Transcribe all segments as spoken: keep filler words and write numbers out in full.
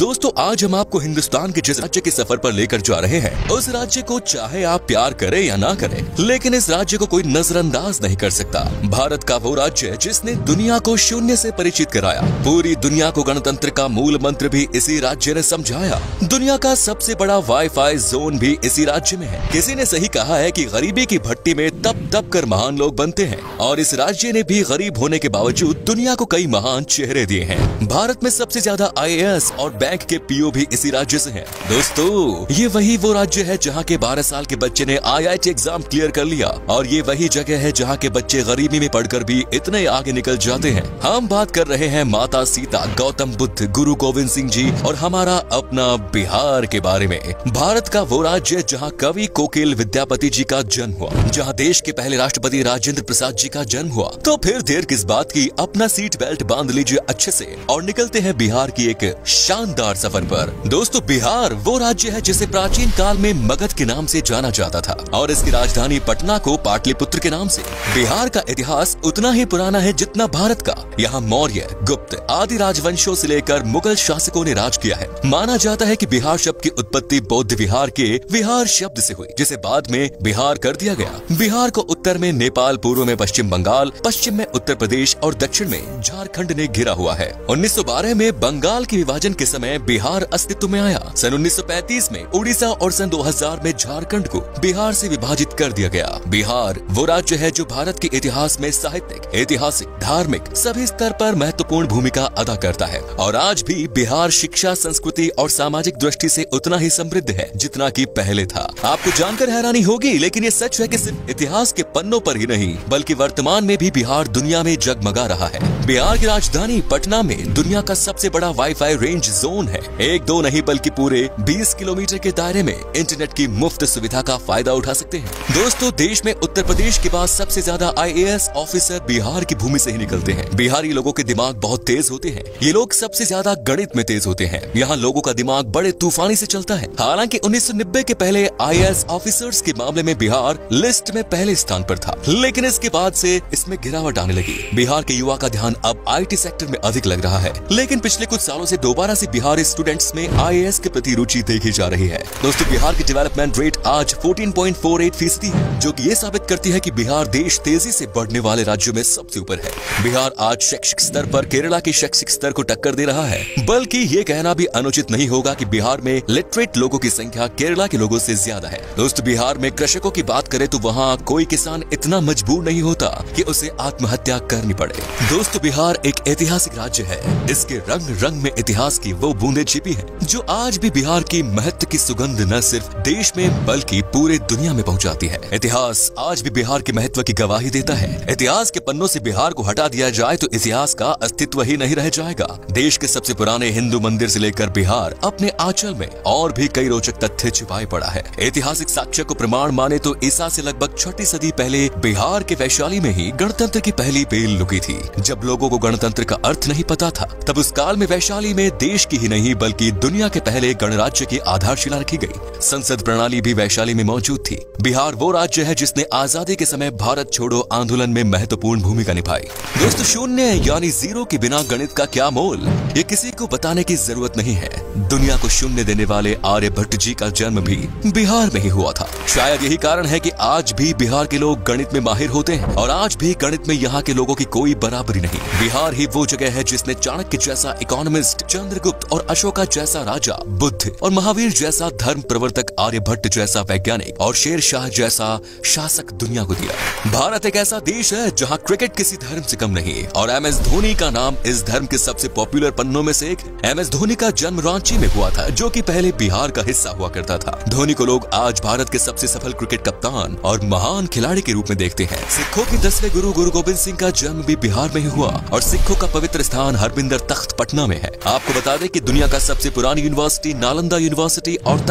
दोस्तों आज हम आपको हिंदुस्तान के जिस राज्य के सफर पर लेकर जा रहे हैं, उस राज्य को चाहे आप प्यार करें या ना करें, लेकिन इस राज्य को कोई नजरअंदाज नहीं कर सकता। भारत का वो राज्य जिसने दुनिया को शून्य से परिचित कराया, पूरी दुनिया को गणतंत्र का मूल मंत्र भी इसी राज्य ने समझाया। दुनिया का सबसे बड़ा वाईफाई जोन भी इसी राज्य में है। किसी ने सही कहा है कि गरीबी की भट्टी में तप तप कर महान लोग बनते हैं, और इस राज्य ने भी गरीब होने के बावजूद दुनिया को कई महान चेहरे दिए हैं। भारत में सबसे ज्यादा आई ए एस और बैंक के पी ओ भी इसी राज्य से हैं। दोस्तों ये वही वो राज्य है जहाँ के बारह साल के बच्चे ने I I T exam clear कर लिया, और ये वही जगह है जहाँ के बच्चे गरीबी में पढ़कर भी इतने आगे निकल जाते हैं। हम बात कर रहे हैं माता सीता, गौतम बुद्ध, गुरु गोविंद सिंह जी और हमारा अपना बिहार के बारे में। भारत का वो राज्य जहाँ कवि कोकिल विद्यापति जी का जन्म हुआ, जहाँ देश के पहले राष्ट्रपति राजेंद्र प्रसाद जी का जन्म हुआ। तो फिर देर किस बात की, अपना सीट बेल्ट बांध लीजिए अच्छे से और निकलते हैं बिहार की एक शानदार सफर पर। दोस्तों बिहार वो राज्य है जिसे प्राचीन काल में मगध के नाम से जाना जाता था, और इसकी राजधानी पटना को पाटलिपुत्र के नाम से। बिहार का इतिहास उतना ही पुराना है जितना भारत का। यहाँ मौर्य, गुप्त आदि राजवंशों से लेकर मुगल शासकों ने राज किया है। माना जाता है कि बिहार शब्द की उत्पत्ति बौद्ध विहार के विहार शब्द से हुई, जिसे बाद में बिहार कर दिया गया। बिहार को उत्तर में नेपाल, पूर्व में पश्चिम बंगाल, पश्चिम में उत्तर प्रदेश और दक्षिण में झारखंड ने घिरा हुआ है। उन्नीस सौ बारह में बंगाल के विभाजन के समय बिहार अस्तित्व में आया। सन उन्नीस सौ पैंतीस में उड़ीसा और सन दो हज़ार में झारखंड को बिहार से विभाजित कर दिया गया। बिहार वो राज्य है जो भारत के इतिहास में साहित्यिक, ऐतिहासिक, धार्मिक सभी स्तर पर महत्वपूर्ण भूमिका अदा करता है, और आज भी बिहार शिक्षा, संस्कृति और सामाजिक दृष्टि से उतना ही समृद्ध है जितना कि पहले था। आपको जानकर हैरानी होगी, लेकिन ये सच है कि सिर्फ इतिहास के पन्नों पर ही नहीं बल्कि वर्तमान में भी बिहार दुनिया में जगमगा रहा है। बिहार की राजधानी पटना में दुनिया का सबसे बड़ा वाईफाई रेंज जोन है। एक दो नहीं बल्कि पूरे बीस किलोमीटर के दायरे में इंटरनेट की मुफ्त सुविधा का फायदा उठा सकते हैं। दोस्तों देश में उत्तर प्रदेश के बाद सबसे ज्यादा I A S officer Bihar की भूमि से ही निकलते हैं। बिहारी लोगों के दिमाग बहुत तेज होते हैं। ये लोग सबसे ज्यादा गणित में तेज होते हैं। यहाँ लोगों का दिमाग बड़े तूफानी से चलता है। हालांकि उन्नीस सौ नब्बे के पहले आई ए एस ऑफिसर्स के मामले में बिहार लिस्ट में पहले स्थान पर था, लेकिन इसके बाद से इसमें गिरावट आने लगी। बिहार के युवा का ध्यान अब आई टी सेक्टर में अधिक लग रहा है, लेकिन पिछले कुछ सालों से दोबारा से बिहारी स्टूडेंट्स में आई ए एस के प्रति रुचि देखी जा रही है। दोस्तों बिहार की डेवलपमेंट रेट आज चौदह पॉइंट चार आठ फीसदी है, जो कि ये साबित करती है कि बिहार देश तेजी से बढ़ने वाले राज्यों में सबसे ऊपर है। बिहार आज शैक्षिक स्तर पर केरला के शैक्षिक स्तर को टक्कर दे रहा है, बल्कि ये कहना भी अनुचित नहीं होगा कि बिहार में लिटरेट लोगों की संख्या केरला के लोगों से ज्यादा है। दोस्तों बिहार में कृषकों की बात करें तो वहाँ कोई किसान इतना मजबूर नहीं होता कि उसे आत्महत्या करनी पड़े। दोस्तों बिहार एक ऐतिहासिक राज्य है। इसके रंग रंग में इतिहास की वो बूंदें छिपी हैं, जो आज भी बिहार की महत्व की सुगंध न सिर्फ देश में बल्कि पूरे दुनिया में पहुंचाती है। इतिहास आज भी बिहार के महत्व की गवाही देता है। इतिहास के पन्नों से बिहार को हटा दिया जाए तो इतिहास का अस्तित्व ही नहीं रह जाएगा। देश के सबसे पुराने हिंदू मंदिर से लेकर बिहार अपने आंचल में और भी कई रोचक तथ्य छिपाए पड़ा है। ऐतिहासिक साक्ष्य को प्रमाण माने तो ईसा से लगभग छठी सदी पहले बिहार के वैशाली में ही गणतंत्र की पहली बेल लुकी थी। जब लोगों को गणतंत्र का अर्थ नहीं पता था, तब उस काल में वैशाली में देश की ही नहीं बल्कि दुनिया के पहले गणराज्य की आधारशिला रखी गई। संसद प्रणाली भी वैशाली में मौजूद थी। बिहार वो राज्य है जिसने आजादी के समय भारत छोड़ो आंदोलन में महत्वपूर्ण भूमिका निभाई। दोस्तों शून्य यानी जीरो के बिना गणित का क्या मोल, ये किसी को बताने की जरूरत नहीं है। दुनिया को शून्य देने वाले आर्यभट्ट जी का जन्म भी बिहार में ही हुआ था। शायद यही कारण है कि आज भी बिहार के लोग गणित में माहिर होते हैं, और आज भी गणित में यहाँ के लोगों की कोई बराबरी नहीं। बिहार ही वो जगह है जिसने चाणक्य जैसा इकोनॉमिस्ट, चंद्रगुप्त और अशोका जैसा राजा, बुद्ध और महावीर जैसा धर्म प्रवर्तक, आर्यभट्ट जैसा वैज्ञानिक और शेर शाह जैसा शासक दुनिया को दिया। भारत एक ऐसा देश है जहाँ क्रिकेट किसी धर्म से कम नहीं, और एम एस धोनी का नाम इस धर्म के सबसे पॉपुलर पन्नों में से एक। एम एस धोनी का जन्म रांची में हुआ था, जो कि पहले बिहार का हिस्सा हुआ करता था। धोनी को लोग आज भारत के सबसे सफल क्रिकेट कप्तान और महान खिलाड़ी के रूप में देखते हैं। सिखों के दसवें गुरु गुरु गोविंद सिंह का जन्म भी बिहार में ही हुआ, और सिखों का पवित्र स्थान हरमिंदर तख्त पटना में है। आपको बता दें कि दुनिया का सबसे पुरानी यूनिवर्सिटी नालंदा यूनिवर्सिटी और तक्षशिला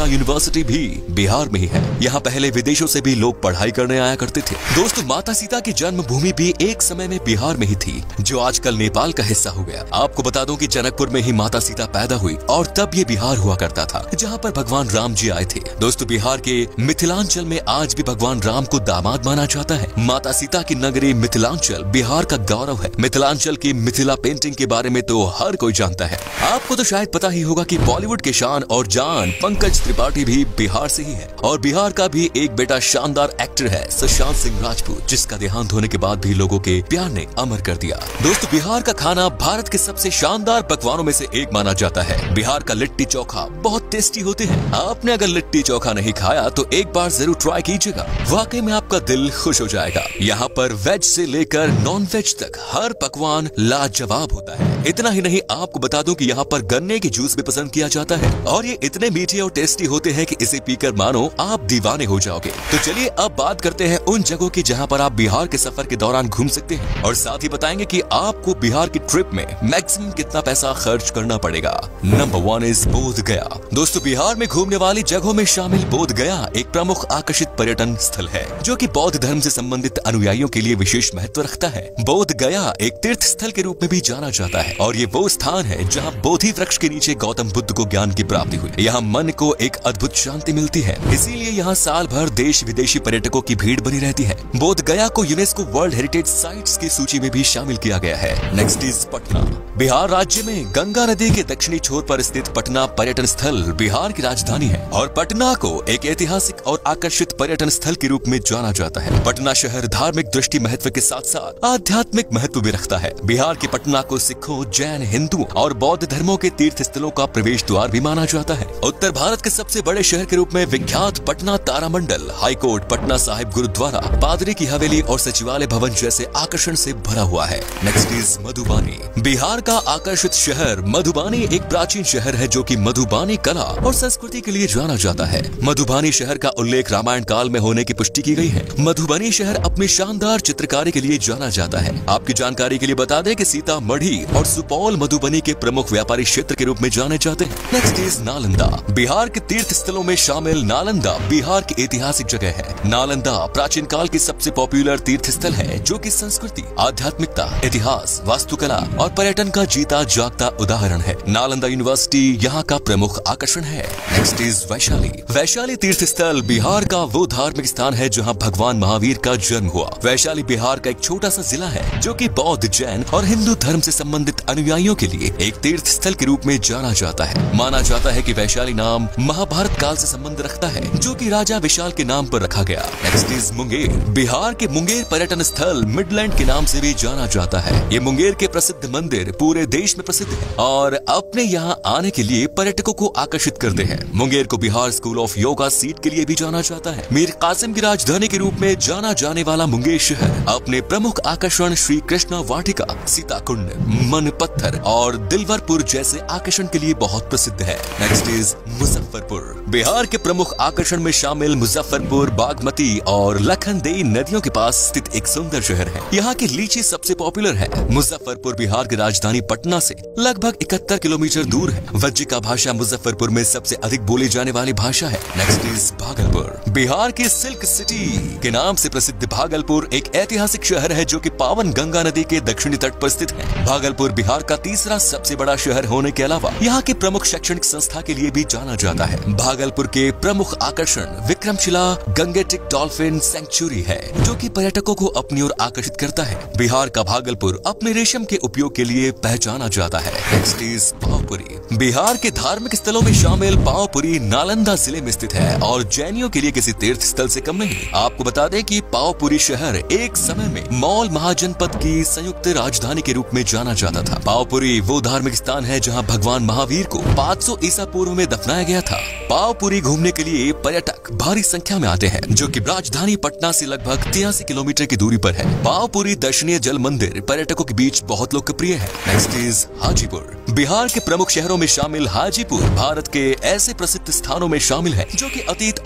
यूनिवर्सिटी भी बिहार में ही है। यहाँ पहले विदेशों से भी लोग पढ़ाई करने आया करते थे। दोस्तों, माता सीता की जन्मभूमि भी एक समय में बिहार में ही थी, जो आजकल नेपाल का हिस्सा हो गया। आपको बता दूं कि जनकपुर में ही माता सीता पैदा हुई और तब ये बिहार हुआ करता था, जहाँ पर भगवान राम जी आए थे। दोस्तों, बिहार के मिथिलांचल में आज भी भगवान राम को दामाद माना जाता है। माता सीता की नगरी मिथिलांचल बिहार का गौरव है। मिथिलांचल की मिथिला पेंटिंग के बारे में तो हर कोई जानता है। आपको तो शायद पता ही होगा कि बॉलीवुड के शान और जान पंकज त्रिपाठी भी बिहार से ही है, और बिहार का भी एक बेटा शानदार एक्टर है सुशांत सिंह राजपूत, जिसका देहांत होने के बाद भी लोगों के प्यार ने अमर कर दिया। दोस्तों, बिहार का खाना भारत के सबसे शानदार पकवानों में से एक माना जाता है। बिहार का लिट्टी चोखा बहुत टेस्टी होते हैं। आपने अगर लिट्टी चोखा नहीं खाया तो एक बार जरूर ट्राई कीजिएगा, वाकई में आपका दिल खुश हो जाएगा। यहाँ पर वेज से लेकर नॉन वेज तक हर पकवान लाजवाब होता है। इतना ही नहीं, आपको बता दूं कि यहाँ पर गन्ने के जूस भी पसंद किया जाता है, और ये इतने मीठे और टेस्टी होते हैं कि इसे पीकर मानो आप दीवाने हो जाओगे। तो चलिए अब बात करते हैं उन जगहों की जहाँ पर आप बिहार के सफर के दौरान घूम सकते हैं, और साथ ही बताएंगे कि आपको बिहार की ट्रिप में मैक्सिमम कितना पैसा खर्च करना पड़ेगा। नंबर वन इज बोध गया। दोस्तों, बिहार में घूमने वाली जगहों में शामिल बोध गया एक प्रमुख आकर्षित पर्यटन स्थल है, जो कि बौद्ध धर्म से संबंधित अनुयायियों के लिए विशेष महत्व रखता है। बोध गया एक तीर्थ स्थल के रूप में भी जाना जाता है, और ये वो स्थान है जहाँ बोधि वृक्ष के नीचे गौतम बुद्ध को ज्ञान की प्राप्ति हुई। यहाँ मन को एक अद्भुत शांति मिलती है, इसीलिए यहाँ साल भर देश विदेशी पर्यटकों की भीड़ बनी रहती है। बोध गया को यूनेस्को वर्ल्ड हेरिटेज साइट्स की सूची में भी शामिल किया गया है। Next is Patna. बिहार राज्य में गंगा नदी के दक्षिणी छोर पर स्थित पटना पर्यटन स्थल बिहार की राजधानी है, और पटना को एक ऐतिहासिक और आकर्षित पर्यटन स्थल के रूप में जाना जाता है। पटना शहर धार्मिक दृष्टि महत्व के साथ साथ आध्यात्मिक महत्व भी रखता है। बिहार के पटना को सिखों, जैन, हिंदू और बौद्ध धर्मों के तीर्थ स्थलों का प्रवेश द्वार भी माना जाता है। उत्तर भारत के सबसे बड़े शहर के रूप में विख्यात पटना तारामंडल, हाईकोर्ट, पटना साहिब गुरुद्वारा, पादरी की हवेली और सचिवालय भवन जैसे आकर्षण से भरा हुआ है। Next is Madhubani. बिहार का आकर्षित शहर मधुबानी एक प्राचीन शहर है, जो कि मधुबानी कला और संस्कृति के लिए जाना जाता है। मधुबानी शहर का उल्लेख रामायण काल में होने की पुष्टि की गई है। मधुबनी शहर अपनी शानदार चित्रकारी के लिए जाना जाता है। आपकी जानकारी के लिए बता दें कि सीतामढ़ी और सुपौल मधुबनी के प्रमुख व्यापारी क्षेत्र के रूप में जाने जाते हैं। Next is Nalanda. बिहार के तीर्थ स्थलों में शामिल नालंदा बिहार की ऐतिहासिक जगह है। नालंदा प्राचीन काल की सबसे पॉपुलर तीर्थ स्थल है, जो कि संस्कृति, आध्यात्मिकता, इतिहास, वास्तुकला और पर्यटन का जीता जागता उदाहरण है। नालंदा यूनिवर्सिटी यहाँ का प्रमुख आकर्षण है। Next is Vaishali. वैशाली तीर्थ स्थल बिहार का वो धार्मिक स्थान है जहाँ भगवान महावीर का जन्म हुआ। वैशाली बिहार का एक छोटा सा जिला है, जो कि बौद्ध, जैन और हिंदू धर्म से संबंधित अनुयायियों के लिए एक तीर्थ स्थल के रूप में जाना जाता है। माना जाता है कि वैशाली नाम महाभारत काल से संबंध रखता है, जो कि राजा विशाल के नाम पर रखा गया। Next is Munger. बिहार के मुंगेर पर्यटन स्थल मिडलैंड के नाम से भी जाना जाता है। ये मुंगेर के प्रसिद्ध मंदिर पूरे देश में प्रसिद्ध है और अपने यहाँ आने के लिए पर्यटकों को आकर्षित करते हैं। मुंगेर को Bihar school of yoga seat के लिए भी जाना जाता है। मीर कासिम की राजधानी के रूप में जाना जाने वाला मुंगेर शहर अपने प्रमुख आकर्षण श्री कृष्णा वाटिका, सीता कुंड, मन पत्थर और दिलवरपुर जैसे आकर्षण के लिए बहुत प्रसिद्ध है। Next is Muzaffarpur. बिहार के प्रमुख आकर्षण में शामिल मुजफ्फरपुर बागमती और लखनदेई नदियों के पास स्थित एक सुंदर शहर है। यहाँ की लीची सबसे पॉपुलर है। मुजफ्फरपुर बिहार की राजधानी पटना से लगभग इकहत्तर किलोमीटर दूर है। वज्जिका भाषा मुजफ्फरपुर में सबसे अधिक बोली जाने वाली भाषा है। Next is Bhagalpur. बिहार की सिल्क सिटी के नाम से प्रसिद्ध भागलपुर एक ऐतिहासिक शहर है, जो कि पावन गंगा नदी के दक्षिणी तट पर स्थित है। भागलपुर बिहार का तीसरा सबसे बड़ा शहर होने के अलावा यहाँ के प्रमुख शैक्षणिक संस्था के लिए भी जाना जाता है। भागलपुर के प्रमुख आकर्षण विक्रमशिला गंगेटिक डॉल्फिन सेंचुरी है, जो कि पर्यटकों को अपनी ओर आकर्षित करता है। बिहार का भागलपुर अपने रेशम के उपयोग के लिए पहचाना जाता है। Next is Pawapuri. बिहार के धार्मिक स्थलों में शामिल पावपुरी नालंदा जिले में स्थित है और जैनियों के लिए किसी तीर्थ स्थल से कम नहीं। आपको बता दें कि पावपुरी शहर एक समय में मौल महाजनपद की संयुक्त राजधानी के रूप में जाना जाता था। पावपुरी वो धार्मिक स्थान है जहां भगवान महावीर को पाँच सौ ईसा पूर्व में दफनाया गया था। पावपुरी घूमने के लिए पर्यटक भारी संख्या में आते हैं, जो कि राजधानी पटना से लगभग तिरासी किलोमीटर की दूरी पर है। पावपुरी दर्शनीय जल मंदिर पर्यटकों के बीच बहुत लोकप्रिय है। Next is Hajipur. बिहार के प्रमुख शहरों में शामिल हाजीपुर भारत के ऐसे प्रसिद्ध स्थानों में शामिल है, जो कि अतीत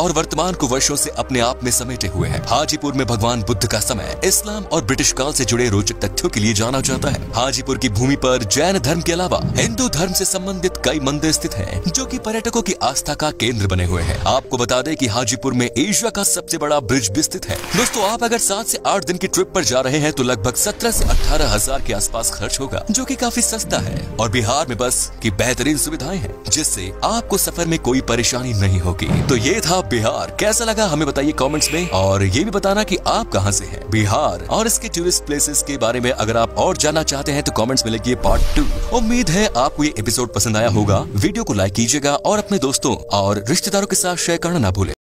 और वर्तमान को वर्षों से अपने आप में समेटे हुए है। हाजीपुर में भगवान बुद्ध का समय इस्लाम और ब्रिटिश काल से जुड़े रोचक तथ्यों के लिए जाना जाता है। हाजीपुर की भूमि पर जैन धर्म के अलावा हिंदू धर्म से संबंधित कई मंदिर स्थित हैं, जो कि पर्यटकों की आस्था का केंद्र बने हुए हैं। आपको बता दें कि हाजीपुर में एशिया का सबसे बड़ा ब्रिज भी स्थित है। दोस्तों, आप अगर सात से आठ दिन की ट्रिप पर जा रहे हैं तो लगभग सत्रह से अठारह हजार के आसपास खर्च होगा, जो कि काफी सस्ता है। और बिहार में बस की बेहतरीन सुविधाएं हैं, जिससे आपको सफर में कोई परेशानी नहीं होगी। तो ये था बिहार। कैसा लगा हमें बताइए कमेंट्स में, और ये भी बताना कि आप कहां से हैं। बिहार और इसके टूरिस्ट प्लेसेस के बारे में अगर आप और जानना चाहते हैं तो कमेंट्स में लिखिए पार्ट टू। उम्मीद है आपको ये एपिसोड पसंद आया होगा। वीडियो को लाइक कीजिएगा और अपने दोस्तों और रिश्तेदारों के साथ शेयर करना ना भूलें।